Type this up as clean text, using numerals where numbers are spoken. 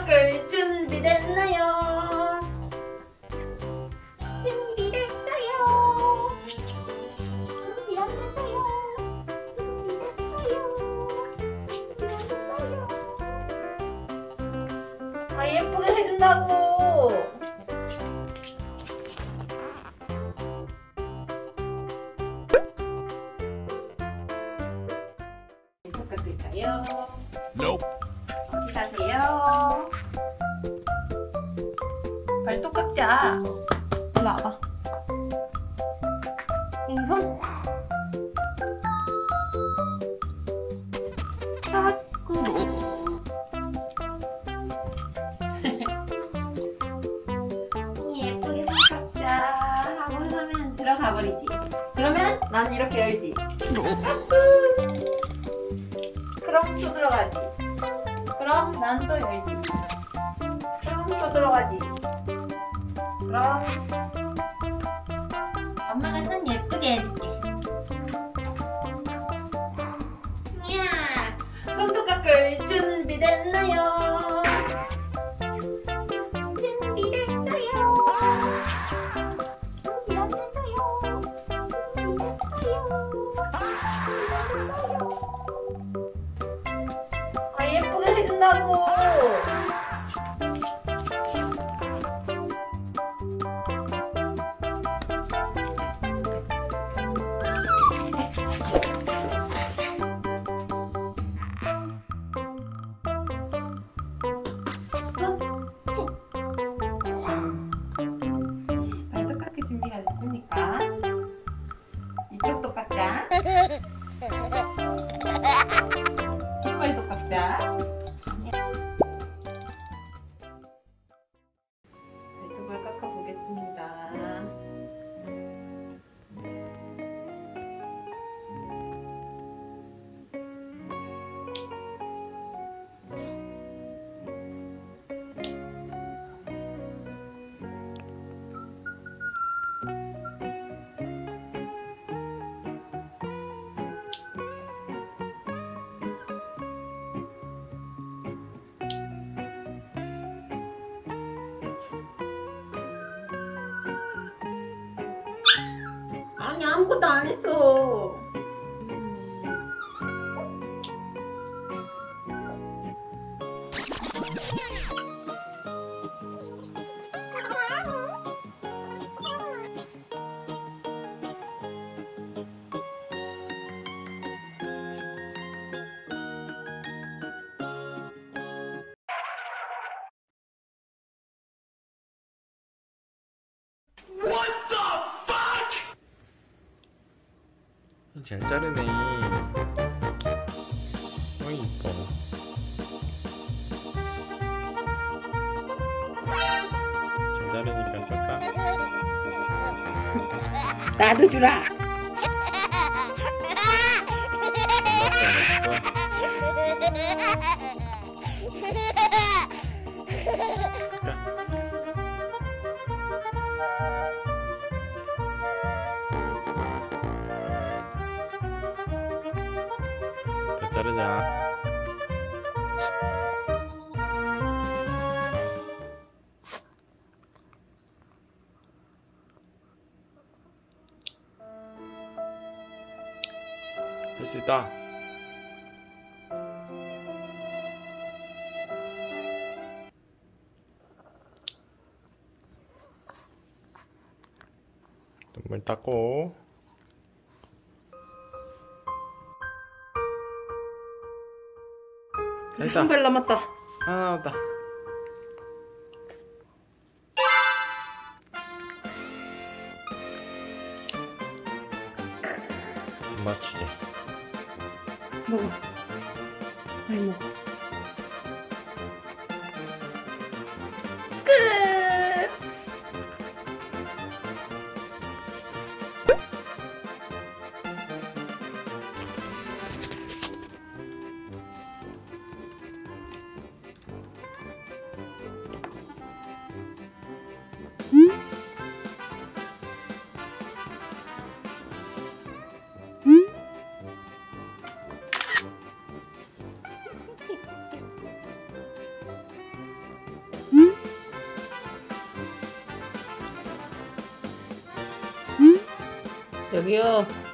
깎을 준비됐나요? 준비됐어요. 준비됐어요. 아, 예쁘게 해준다고. 또 깎을까요? Nope. 어디 가세요? 발톱 깎자. 일로 와봐. 이 손. 깎고. 예쁘게 손 깎자 하고 하면 들어가 버리지. 그러면 난 이렇게 열지. 깎고. 그럼 또 들어가지. 그럼 난 또 열지. 그럼 또 들어가지. 그럼 엄마가 손 예쁘게 해줄게. 이야, 손톱 깎을 준비됐나요? 준비됐어요. 준비됐어요. 아, 예쁘게 해준다고. 발톱 깎을 준비가 됐습니까? 이쪽도 깎자. 이빨도 깎자. 발톱을 깎아보겠습니다. 아니, 아무것도 안 했어. 잘 자르네. 어이 이뻐. 잘 자르니까 좋다. 나도 주라. 자르자. 할 수 있다. 눈물 닦고. 한 발 남았다. 하나 남았다. 맞추지. 먹어. 많이 먹어. 끝. 저기요.